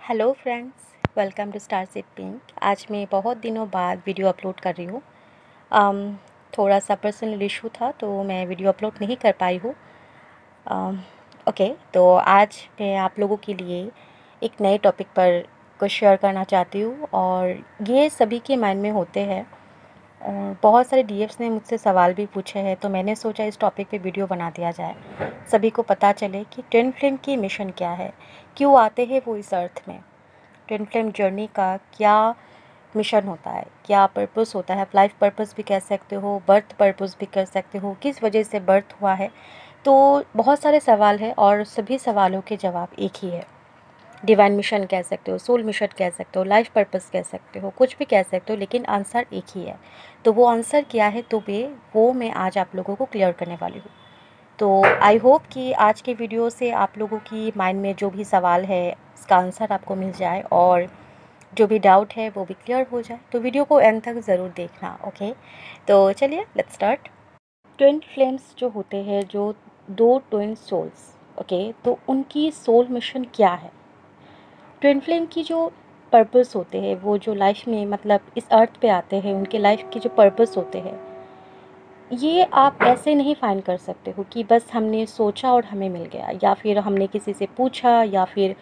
Hello friends, welcome to star sip pink. आज मैं बहुत दिनों बाद वीडियो अपलोड कर रही हूँ। थोड़ा सा पर्सनल इशू था तो मैं वीडियो अपलोड नहीं कर पाई हूँ। ओके, तो आज मैं आप लोगों के लिए एक नए टॉपिक पर कुछ शेयर करना चाहती हूँ और ये सभी के माइंड में होते हैं। और बहुत सारे डीएफ्स ने मुझसे सवाल भी पूछे हैं, तो मैंने सोचा इस टॉपिक पे वीडियो बना दिया जाए, सभी को पता चले कि ट्विन फ्लेम की मिशन क्या है, क्यों आते हैं वो इस अर्थ में, ट्विन फ्लेम जर्नी का क्या मिशन होता है, क्या पर्पस होता है। आप लाइफ पर्पस भी कह सकते हो, बर्थ पर्पस भी कर सकते हो, किस वजह से बर्थ हुआ है। तो बहुत सारे सवाल हैं और सभी सवालों के जवाब एक ही है। डिवाइन मिशन कह सकते हो, सोल मिशन कह सकते हो, लाइफ पर्पस कह सकते हो, कुछ भी कह सकते हो, लेकिन आंसर एक ही है। तो वो आंसर क्या है, तो वो मैं आज आप लोगों को क्लियर करने वाली हूँ। तो आई होप कि आज के वीडियो से आप लोगों की माइंड में जो भी सवाल है इसका आंसर आपको मिल जाए और जो भी डाउट है वो भी क्लियर हो जाए। तो वीडियो को एंड तक ज़रूर देखना। ओके, तो चलिए लेट्स स्टार्ट। ट्विन फ्लेम्स जो होते हैं, जो दो ट्विन सोल्स, ओके, तो उनकी सोल मिशन क्या है। ट्विन फ्लेम की जो पर्पस होते हैं, वो जो लाइफ में मतलब इस अर्थ पे आते हैं, उनके लाइफ के जो पर्पस होते हैं, ये आप ऐसे नहीं फाइंड कर सकते हो कि बस हमने सोचा और हमें मिल गया, या फिर हमने किसी से पूछा, या फिर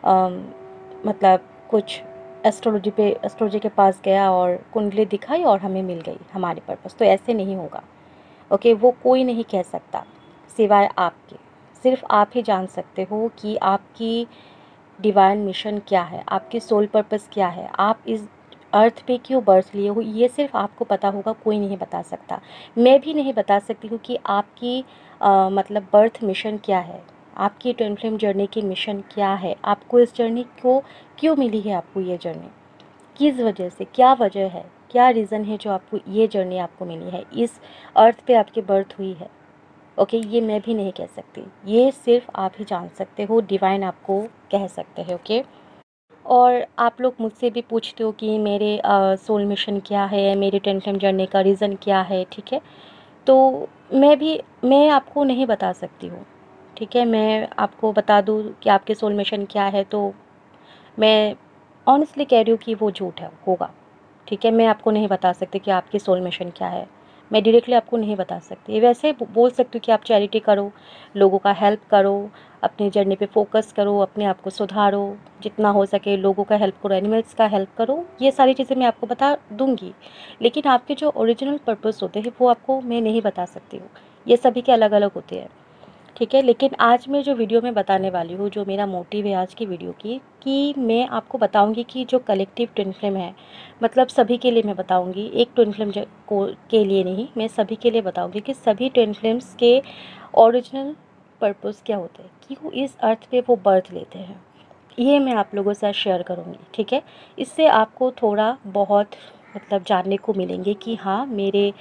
मतलब कुछ एस्ट्रोलॉजी के पास गया और कुंडली दिखाई और हमें मिल गई हमारी पर्पस। तो ऐसे नहीं होगा। ओके, वो कोई नहीं कह सकता सिवाय आपके। सिर्फ आप ही जान सकते हो कि आपकी डिवाइन मिशन क्या है, आपकी सोल पर्पस क्या है, आप इस अर्थ पे क्यों बर्थ लिए हो, ये सिर्फ आपको पता होगा, कोई नहीं बता सकता। मैं भी नहीं बता सकती हूँ कि आपकी मतलब बर्थ मिशन क्या है, आपकी ट्विन फ्लेम जर्नी की मिशन क्या है, आपको इस जर्नी को क्यों मिली है, आपको ये जर्नी किस वजह से, क्या वजह है, क्या रीज़न है जो आपको ये जर्नी आपको मिली है, इस अर्थ पे आपकी बर्थ हुई है। ओके, ये मैं भी नहीं कह सकती, ये सिर्फ आप ही जान सकते हो, डिवाइन आपको कह सकते हैं। ओके, और आप लोग मुझसे भी पूछते हो कि मेरे सोल मिशन क्या है, मेरे ट्विन फ्लेम जर्नी का रीज़न क्या है। ठीक है, तो मैं आपको नहीं बता सकती हूँ। ठीक है, मैं आपको बता दूँ कि आपके सोल मिशन क्या है, तो मैं ऑनेस्टली कह रही हूँ कि वो झूठ है, होगा। ठीक है, मैं आपको नहीं बता सकती कि आपकी सोल मिशन क्या है, मैं डायरेक्टली आपको नहीं बता सकती। वैसे बोल सकती हूँ कि आप चैरिटी करो, लोगों का हेल्प करो, अपनी जर्नी पे फोकस करो, अपने आप को सुधारो, जितना हो सके लोगों का हेल्प करो, एनिमल्स का हेल्प करो, ये सारी चीज़ें मैं आपको बता दूँगी। लेकिन आपके जो ओरिजिनल पर्पस होते हैं वो आपको मैं नहीं बता सकती हूँ, ये सभी के अलग अलग होते हैं। ठीक है, लेकिन आज मैं जो वीडियो में बताने वाली हूँ, जो मेरा मोटिव है आज की वीडियो की, कि मैं आपको बताऊंगी कि जो कलेक्टिव ट्विन फ्लेम है, मतलब सभी के लिए मैं बताऊंगी, एक ट्विन फ्लेम को के लिए नहीं, मैं सभी के लिए बताऊंगी कि सभी ट्विन फ्लेम्स के ओरिजिनल पर्पस क्या होते हैं, क्यों इस अर्थ पे वो बर्थ लेते हैं, ये मैं आप लोगों के साथ शेयर करूँगी। ठीक है, इससे आपको थोड़ा बहुत मतलब जानने को मिलेंगे कि हाँ, मेरे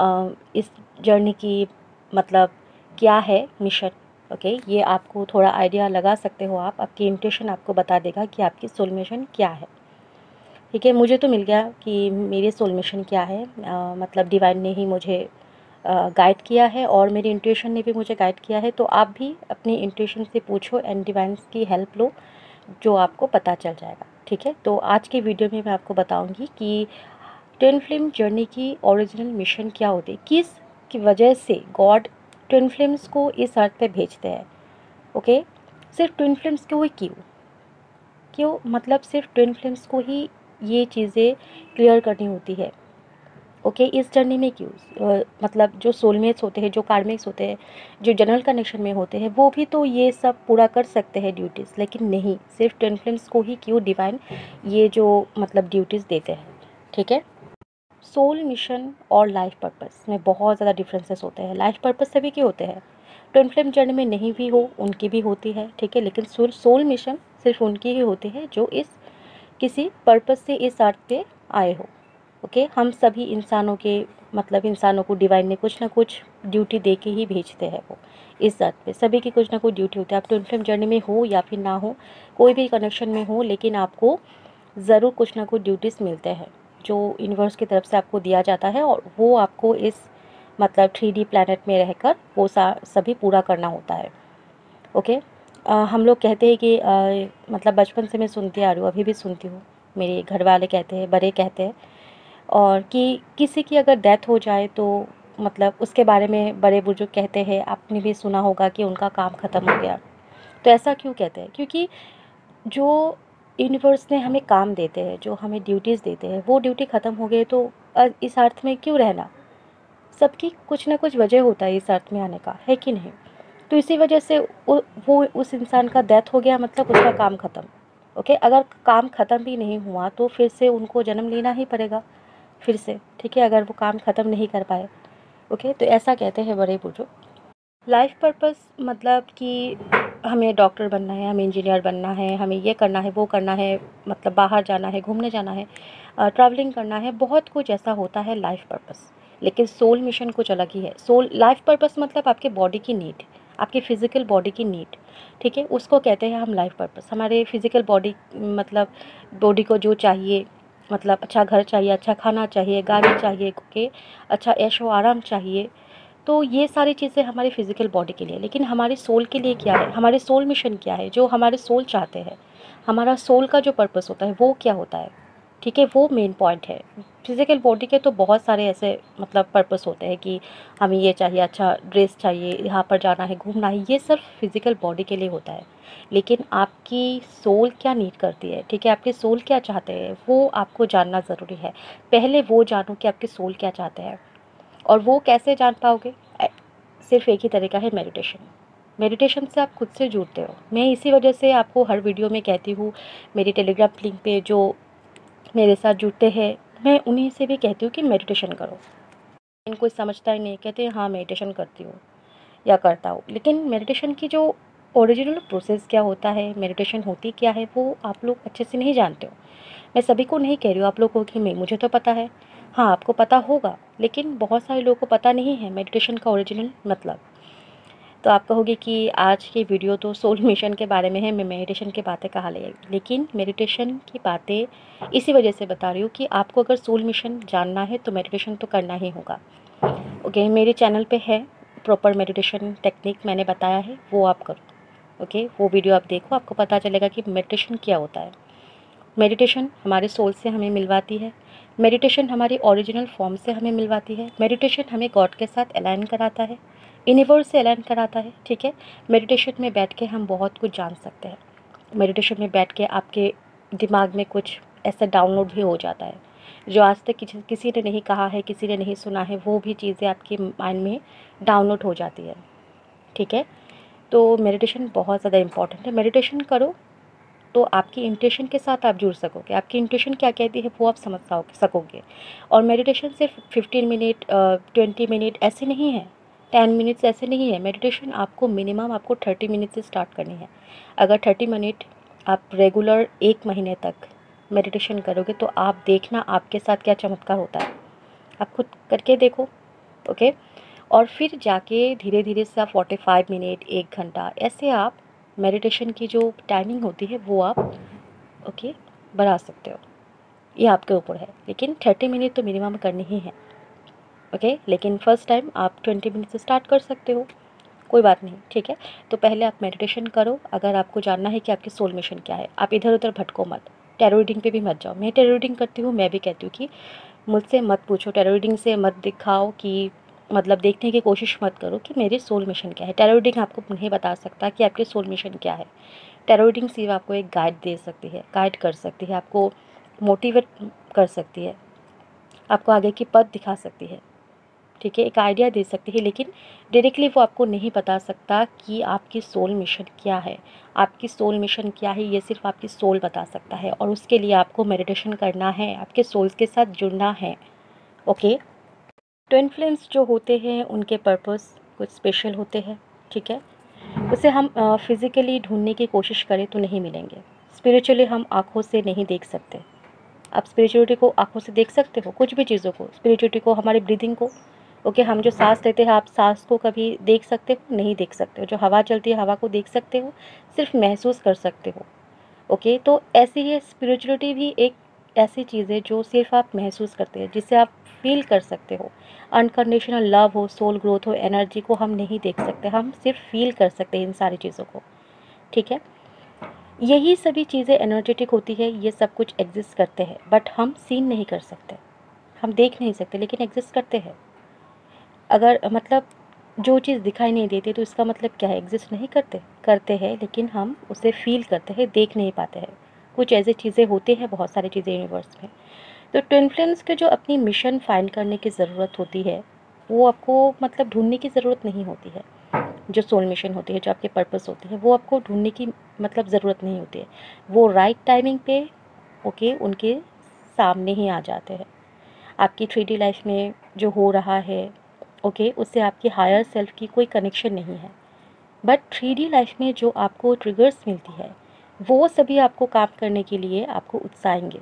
इस जर्नी की मतलब क्या है मिशन। ओके, ये आपको थोड़ा आइडिया लगा सकते हो आप, आपकी इंट्यूशन आपको बता देगा कि आपकी सोल मिशन क्या है। ठीक है, मुझे तो मिल गया कि मेरी सोल मिशन क्या है, मतलब डिवाइन ने ही मुझे गाइड किया है और मेरी इंट्यूशन ने भी मुझे गाइड किया है। तो आप भी अपनी इंट्यूशन से पूछो एंड डिवाइन्स की हेल्प लो, जो आपको पता चल जाएगा। ठीक है, तो आज की वीडियो में मैं आपको बताऊंगी कि ट्विन फ्लेम जर्नी की ओरिजिनल मिशन क्या होती है, किस की वजह से गॉड ट्विन फ्लेम्स को इस अर्थ पे भेजते हैं। ओके, सिर्फ ट्विन फ्लेम्स को ही क्यों क्यों मतलब सिर्फ ट्विन फ्लेम्स को ही ये चीज़ें क्लियर करनी होती है। ओके, इस जर्नी में क्यों मतलब जो सोलमेट्स होते हैं, जो कार्मिक्स होते हैं, जो जनरल कनेक्शन में होते हैं, वो भी तो ये सब पूरा कर सकते हैं ड्यूटीज़, लेकिन नहीं, सिर्फ ट्विन फ्लेम्स को ही क्यों डिवाइन ये जो मतलब ड्यूटीज़ देते हैं। ठीक है, सोल मिशन और लाइफ पर्पस में बहुत ज़्यादा डिफरेंसेस होते हैं। लाइफ पर्पस सभी के होते हैं, ट्विन फ्लेम जर्नी में नहीं भी हो उनकी भी होती है। ठीक है, लेकिन सोल मिशन सिर्फ उनकी ही होती है जो इस किसी पर्पस से इस अर्थ पे आए हो। ओके, हम सभी इंसानों के मतलब इंसानों को डिवाइन ने कुछ ना कुछ ड्यूटी दे के ही भेजते हैं। वो इस अर्थ पे सभी की कुछ ना कुछ ड्यूटी होती है। आप ट्विन फ्लेम जर्नी में हो या फिर ना हो, कोई भी कनेक्शन में हो, लेकिन आपको ज़रूर कुछ ना कुछ ड्यूटीज़ मिलते हैं जो यूनिवर्स की तरफ से आपको दिया जाता है, और वो आपको इस मतलब 3D प्लैनेट में रहकर वो सभी पूरा करना होता है। ओके, हम लोग कहते हैं कि मतलब बचपन से मैं सुनती आ रही हूँ, अभी भी सुनती हूँ, मेरे घर वाले कहते हैं, बड़े कहते हैं, और कि किसी की अगर डेथ हो जाए तो मतलब उसके बारे में बड़े बुजुर्ग कहते हैं, आपने भी सुना होगा कि उनका काम ख़त्म हो गया। तो ऐसा क्यों कहते हैं? क्योंकि जो यूनिवर्स ने हमें काम देते हैं, जो हमें ड्यूटीज़ देते हैं, वो ड्यूटी ख़त्म हो गई तो इस अर्थ में क्यों रहना? सबकी कुछ ना कुछ वजह होता है इस अर्थ में आने का, है कि नहीं? तो इसी वजह से वो उस इंसान का डेथ हो गया मतलब उसका काम ख़त्म। ओके, अगर काम ख़त्म भी नहीं हुआ तो फिर से उनको जन्म लेना ही पड़ेगा फिर से, ठीक है, अगर वो काम ख़त्म नहीं कर पाए। ओके, तो ऐसा कहते हैं बड़े बुजुर्ग। लाइफ पर्पस मतलब कि हमें डॉक्टर बनना है, हमें इंजीनियर बनना है, हमें ये करना है, वो करना है, मतलब बाहर जाना है, घूमने जाना है, ट्रैवलिंग करना है, बहुत कुछ ऐसा होता है लाइफ पर्पस। लेकिन सोल मिशन कुछ अलग ही है। सोल लाइफ पर्पस मतलब आपके बॉडी की नीड, आपकी फ़िज़िकल बॉडी की नीड, ठीक है, उसको कहते हैं हम लाइफ पर्पस। हमारे फ़िज़िकल बॉडी मतलब बॉडी को जो चाहिए, मतलब अच्छा घर चाहिए, अच्छा खाना चाहिए, गाड़ी चाहिए, ओके, अच्छा ऐशो आराम चाहिए, तो ये सारी चीज़ें हमारी फ़िज़िकल बॉडी के लिए। लेकिन हमारे सोल के लिए क्या है, हमारे सोल मिशन क्या है, जो हमारे सोल चाहते हैं, हमारा सोल का जो पर्पस होता है वो क्या होता है, ठीक है, वो मेन पॉइंट है। फ़िज़िकल बॉडी के तो बहुत सारे ऐसे मतलब पर्पस होते हैं कि हमें ये चाहिए, अच्छा ड्रेस चाहिए, यहाँ पर जाना है, घूमना है, ये सब फ़िज़िकल बॉडी के लिए होता है। लेकिन आपकी सोल क्या नीड करती है, ठीक है, आपके सोल क्या चाहते हैं, वो आपको जानना ज़रूरी है। पहले वो जानो कि आपके सोल क्या चाहते हैं। और वो कैसे जान पाओगे? सिर्फ एक ही तरीका है, मेडिटेशन। मेडिटेशन से आप खुद से जुड़ते हो। मैं इसी वजह से आपको हर वीडियो में कहती हूँ, मेरी टेलीग्राम लिंक पे जो मेरे साथ जुड़ते हैं, मैं उन्हीं से भी कहती हूँ कि मेडिटेशन करो। इनको समझता ही नहीं, कहते हैं हाँ मेडिटेशन करती हूँ या करता हूँ, लेकिन मेडिटेशन की जो ओरिजिनल प्रोसेस क्या होता है, मेडिटेशन होती क्या है, वो आप लोग अच्छे से नहीं जानते हो। मैं सभी को नहीं कह रही हूँ, आप लोगों की मैं, मुझे तो पता है, हाँ आपको पता होगा, लेकिन बहुत सारे लोगों को पता नहीं है मेडिटेशन का ओरिजिनल मतलब। तो आप कहोगे कि आज की वीडियो तो सोल मिशन के बारे में है, मैं मेडिटेशन की बातें कहाँ ले आई। लेकिन मेडिटेशन की बातें इसी वजह से बता रही हूँ कि आपको अगर सोल मिशन जानना है तो मेडिटेशन तो करना ही होगा। ओके, मेरे चैनल पे है प्रॉपर मेडिटेशन टेक्निक, मैंने बताया है, वो आप करो। ओके, वो वीडियो आप देखो, आपको पता चलेगा कि मेडिटेशन क्या होता है। मेडिटेशन हमारे सोल से हमें मिलवाती है। मेडिटेशन हमारी ओरिजिनल फॉर्म से हमें मिलवाती है। मेडिटेशन हमें गॉड के साथ अलाइन कराता है, यूनिवर्स से अलाइन कराता है, ठीक है। मेडिटेशन में बैठ के हम बहुत कुछ जान सकते हैं। मेडिटेशन में बैठ के आपके दिमाग में कुछ ऐसा डाउनलोड भी हो जाता है जो आज तक किसी ने नहीं कहा है, किसी ने नहीं सुना है, वो भी चीज़ें आपके माइंड में डाउनलोड हो जाती है, ठीक है। तो मेडिटेशन बहुत ज़्यादा इम्पॉर्टेंट है। मेडिटेशन करो तो आपकी इंट्यूशन के साथ आप जुड़ सकोगे। आपकी इंट्यूशन क्या कहती है वो आप समझ सकोगे। और मेडिटेशन सिर्फ 15 मिनट 20 मिनट ऐसे नहीं है, 10 मिनट्स ऐसे नहीं है। मेडिटेशन आपको मिनिमम आपको 30 मिनट से स्टार्ट करनी है। अगर 30 मिनट आप रेगुलर 1 महीने तक मेडिटेशन करोगे तो आप देखना आपके साथ क्या चमत्कार होता है। आप खुद करके देखो, ओके। और फिर जाके धीरे धीरे से आप 45 मिनट, 1 घंटा, ऐसे आप मेडिटेशन की जो टाइमिंग होती है वो आप ओके बढ़ा सकते हो। ये आपके ऊपर है, लेकिन 30 मिनट तो मिनिमम करनी ही है, ओके। लेकिन फ़र्स्ट टाइम आप 20 मिनट से स्टार्ट कर सकते हो, कोई बात नहीं, ठीक है। तो पहले आप मेडिटेशन करो। अगर आपको जानना है कि आपकी सोल मिशन क्या है, आप इधर उधर भटको मत, टैरो रीडिंग पे भी मत जाओ। मैं टैरो रीडिंग करती हूँ, मैं भी कहती हूँ कि मुझसे मत पूछो, टैरो रीडिंग से मत दिखाओ कि मतलब देखने की कोशिश मत करो कि मेरी सोल मिशन क्या है। टैरो रीडिंग आपको नहीं बता सकता कि आपकी सोल मिशन क्या है। टैरो रीडिंग सिर्फ आपको एक गाइड दे सकती है, गाइड कर सकती है, आपको मोटिवेट कर सकती है, आपको आगे की पथ दिखा सकती है, ठीक है, एक आइडिया दे सकती है। लेकिन डायरेक्टली वो आपको नहीं बता सकता कि आपकी सोल मिशन क्या है। आपकी सोल मिशन क्या है ये सिर्फ आपकी सोल बता सकता है, और उसके लिए आपको मेडिटेशन करना है, आपके सोल्स के साथ जुड़ना है, ओके। ट्विन फ्लेम्स जो होते हैं उनके पर्पस कुछ स्पेशल होते हैं, ठीक है। उसे हम फिज़िकली ढूंढने की कोशिश करें तो नहीं मिलेंगे। स्पिरिचुअली हम आँखों से नहीं देख सकते। आप स्पिरिचुअलिटी को आँखों से देख सकते हो, कुछ भी चीज़ों को, स्पिरिचुअलिटी को, हमारी ब्रीदिंग को, ओके। हम जो सांस लेते हैं, आप सांस को कभी देख सकते हो? नहीं देख सकते हो। जो हवा चलती है, हवा को देख सकते हो? सिर्फ महसूस कर सकते हो, ओके। तो ऐसी ही स्पिरिचुअलिटी भी एक ऐसी चीज़ है जो सिर्फ आप महसूस करते हैं, जिसे आप फील कर सकते हो। अनकंडीशनल लव हो, सोल ग्रोथ हो, एनर्जी को हम नहीं देख सकते, हम सिर्फ फील कर सकते हैं इन सारी चीज़ों को, ठीक है। यही सभी चीज़ें एनर्जेटिक होती है, ये सब कुछ एग्जिस्ट करते हैं, बट हम सीन नहीं कर सकते, हम देख नहीं सकते, लेकिन एग्जिस्ट करते हैं। अगर मतलब जो चीज़ दिखाई नहीं देती तो इसका मतलब क्या है, एग्जिस्ट नहीं करते, करते हैं, लेकिन हम उसे फील करते हैं, देख नहीं पाते हैं। कुछ ऐसी चीज़ें होती हैं, बहुत सारी चीज़ें यूनिवर्स में। तो ट्विन फ्लेम्स के जो अपनी मिशन फाइंड करने की ज़रूरत होती है, वो आपको मतलब ढूंढने की ज़रूरत नहीं होती है। जो सोल मिशन होती है, जो आपके पर्पस होते हैं, वो आपको ढूंढने की मतलब ज़रूरत नहीं होती है। वो राइट टाइमिंग पे ओके उनके सामने ही आ जाते हैं। आपकी 3D लाइफ में जो हो रहा है ओके, उससे आपकी हायर सेल्फ की कोई कनेक्शन नहीं है, बट 3D लाइफ में जो आपको ट्रिगर्स मिलती है, वो सभी आपको काम करने के लिए आपको उकसाएंगे।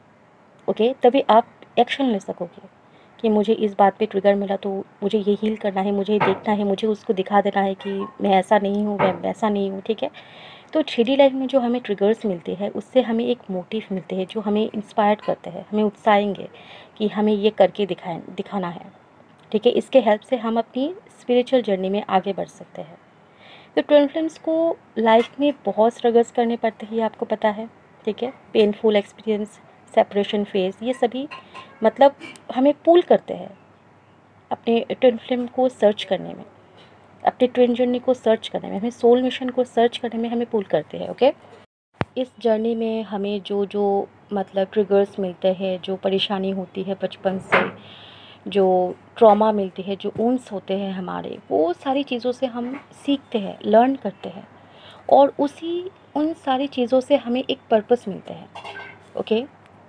ओके, तभी आप एक्शन ले सकोगे कि मुझे इस बात पे ट्रिगर मिला तो मुझे ये हील करना है, मुझे देखना है, मुझे उसको दिखा देना है कि मैं ऐसा नहीं हूँ, मैं वैसा नहीं हूँ। ठीक है। तो 3D लाइफ में जो हमें ट्रिगर्स मिलते हैं, उससे हमें एक मोटिव मिलते हैं जो हमें इंस्पायर करते हैं, हमें उत्साहेंगे कि हमें ये करके दिखाना है। ठीक है। इसके हेल्प से हम अपनी स्पिरिचुअल जर्नी में आगे बढ़ सकते हैं। तो ट्विन फ्लेम्स को लाइफ में बहुत स्ट्रगल्स करने पड़ते हैं, आपको पता है। ठीक है। पेनफुल एक्सपीरियंस, सेपरेशन फेज, ये सभी मतलब हमें पुल करते हैं अपने ट्विन फ्लेम को सर्च करने में, अपनी ट्विन जर्नी को सर्च करने में, हमें सोल मिशन को सर्च करने में हमें पुल करते हैं। ओके। इस जर्नी में हमें जो जो मतलब ट्रिगर्स मिलते हैं, जो परेशानी होती है बचपन से, जो ट्रॉमा मिलती है, जो वुंड्स होते हैं हमारे, वो सारी चीज़ों से हम सीखते हैं, लर्न करते हैं, और उन सारी चीज़ों से हमें एक पर्पस मिलते हैं। ओके।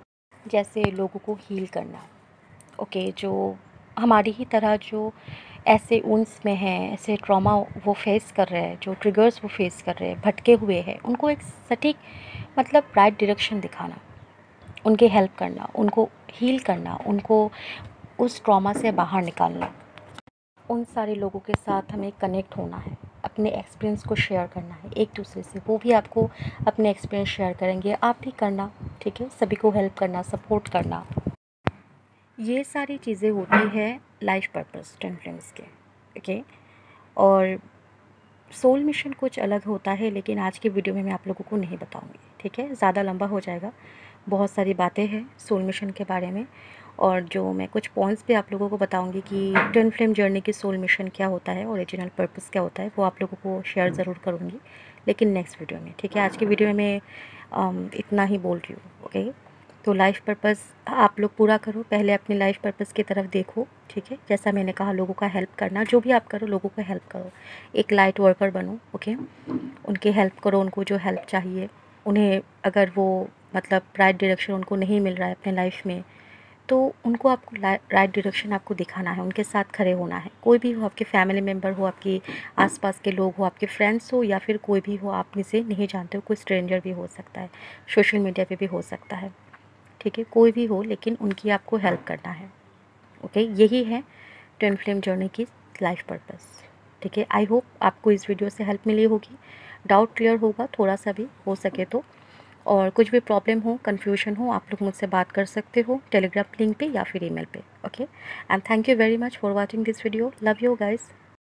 जैसे लोगों को हील करना। ओके। जो हमारी ही तरह जो ऐसे वुंड्स में हैं, ऐसे ट्रॉमा वो फेस कर रहे हैं, जो ट्रिगर्स वो फेस कर रहे हैं, भटके हुए हैं, उनको एक सटीक मतलब राइट डायरेक्शन दिखाना, उनकी हेल्प करना, उनको हील करना, उनको उस ट्रॉमा से बाहर निकालना। उन सारे लोगों के साथ हमें कनेक्ट होना है, अपने एक्सपीरियंस को शेयर करना है एक दूसरे से, वो भी आपको अपने एक्सपीरियंस शेयर करेंगे, आप भी करना। ठीक है। सभी को हेल्प करना, सपोर्ट करना, ये सारी चीज़ें होती है लाइफ पर्पस ट्विन फ्लेम्स के। ओके। और सोल मिशन कुछ अलग होता है, लेकिन आज की वीडियो में मैं आप लोगों को नहीं बताऊंगी। ठीक है। ज़्यादा लंबा हो जाएगा, बहुत सारी बातें हैं सोल मिशन के बारे में, और जो मैं कुछ पॉइंट्स भी आप लोगों को बताऊंगी कि ट्विन फ्लेम जर्नी की सोल मिशन क्या होता है, ओरिजिनल पर्पस क्या होता है, वो आप लोगों को शेयर ज़रूर करूँगी, लेकिन नेक्स्ट वीडियो में। ठीक है। आज की वीडियो में मैं इतना ही बोल रही हूँ। ओके। तो लाइफ पर्पस आप लोग पूरा करो, पहले अपनी लाइफ पर्पस की तरफ देखो। ठीक है। जैसा मैंने कहा, लोगों का हेल्प करना, जो भी आप करो लोगों को हेल्प करो, एक लाइट वर्कर बनो। ओके। उनकी हेल्प करो, उनको जो हेल्प चाहिए, उन्हें अगर वो मतलब राइट डायरेक्शन उनको नहीं मिल रहा है अपने लाइफ में, तो उनको आपको राइट डायरेक्शन आपको दिखाना है, उनके साथ खड़े होना है। कोई भी हो, आपके फैमिली मेम्बर हो, आपके आसपास के लोग हो, आपके फ्रेंड्स हो, या फिर कोई भी हो आप में से नहीं जानते हो, कोई स्ट्रेंजर भी हो सकता है, सोशल मीडिया पे भी हो सकता है। ठीक है। कोई भी हो, लेकिन उनकी आपको हेल्प करना है। ओके। यही है ट्विन फ्लेम जर्नी की लाइफ पर्पस। ठीक है। आई होप आपको इस वीडियो से हेल्प मिली होगी, डाउट क्लियर होगा थोड़ा सा भी हो सके तो, और कुछ भी प्रॉब्लम हो, कन्फ्यूजन हो, आप लोग मुझसे बात कर सकते हो टेलीग्राम लिंक पे या फिर ईमेल पे। Okay. And thank you very much for watching this video. Love you guys.